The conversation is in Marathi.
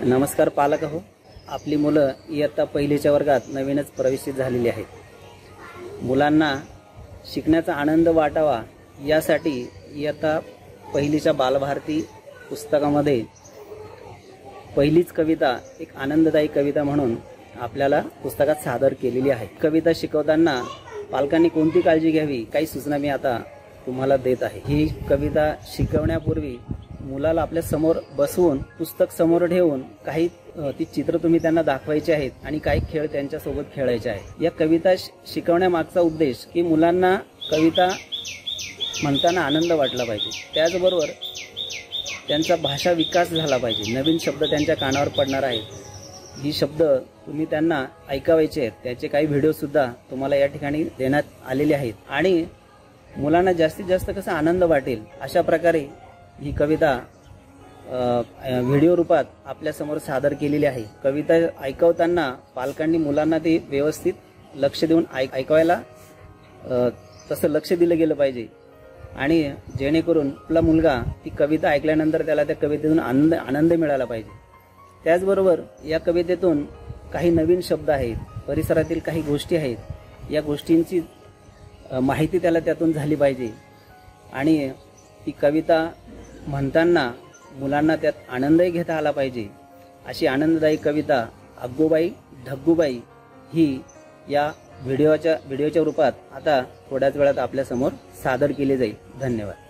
नमस्कार पालक हो, आपली मुलं इयत्ता पहिलीच्या वर्गात नवीनच प्रवेशित झालेली आहेत। मुलांना शिकण्याचा आनंद वाटावा यासाठी इयत्ता पहिलीच्या बालभारती पुस्तकामध्ये पहिलीच कविता एक आनंददायी कविता म्हणून आपल्याला पुस्तकात सादर केलेली आहे। कविता शिकवताना पालकांनी कोणती काळजी घ्यावी काही सूचना मी आता तुम्हाला देत आहे। ही कविता शिकवण्यापूर्वी मुलाला आपल्या समोर बसवून पुस्तक समोर ठेवून काही ती चित्र तुम्ही त्यांना दाखवायची आहेत आणि काही खेळ त्यांच्या सोबत खेळायचे आहे। या कविता शिकवण्यामागचा उद्देश की मुलांना कविता म्हणताना आनंद वाटला पाहिजे, त्याचबरोबर त्यांचा भाषा विकास झाला पाहिजे। नवीन शब्द त्यांच्या कानावर पडणार आहेत, ही शब्द तुम्ही त्यांना ऐकावायचे आहेत। त्याचे काही व्हिडिओ सुद्धा तुम्हाला या ठिकाणी देण्यात आलेले आहेत आणि मुलांना जास्तीत जास्त कसा आनंद वाटेल अशा प्रकारे ही कविता व्हिडिओ रूपात आपल्या समोर सादर केलेली आहे। कविता ऐकवताना पालकांनी मुलांना ते व्यवस्थित लक्ष देऊन ऐकायला तसं लक्ष दिलं गेलं पाहिजे आणि जेणेकरून आपला मुलगा ती कविता ऐकल्यानंतर त्याला त्या कवितेतून आनंद मिळाला पाहिजे। त्याचबरोबर या कवितेतून काही नवीन शब्द आहेत, परिसरातील काही गोष्टी आहेत, या गोष्टींची माहिती त्याला त्यातून झाली पाहिजे आणि ती कविता म्हणताना मुलांना त्यात आनंदही घेता आला पाहिजे। अशी आनंददायी कविता अग्गूबाई ढग्गूबाई ही या व्हिडिओच्या रूपात आता थोड्याच वेळात आपल्या समोर सादर केली जाईल। धन्यवाद।